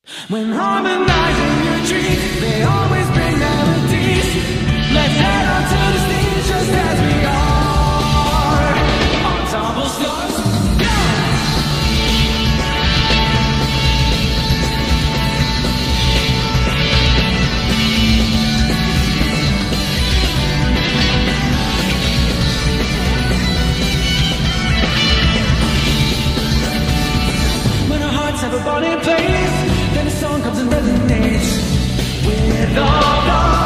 When harmonizing your dreams, they always bring melodies. Let's head on to the stage just as we are. Ensemble starts. Go! When our hearts have a bond in place, then a song comes and resonates with all the